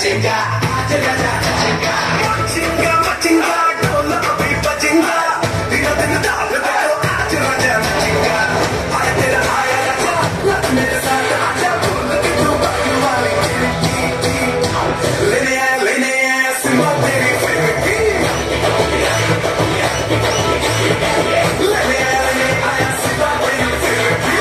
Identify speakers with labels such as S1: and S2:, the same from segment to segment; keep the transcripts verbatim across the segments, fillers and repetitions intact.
S1: chinga, chinga, chinga, chinga, chinga, dola abhi bajinga, dina dina daal dekho aaj raja chinga, aaya tera aaya raja, lat mere saath aaja, bol ke tu baaki wali ki, lene aaya lene aaya simba teri favorite ki, lene aaya lene aaya simba teri favorite ki.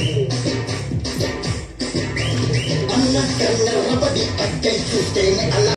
S2: Anak kan nabadi agay suste ni ala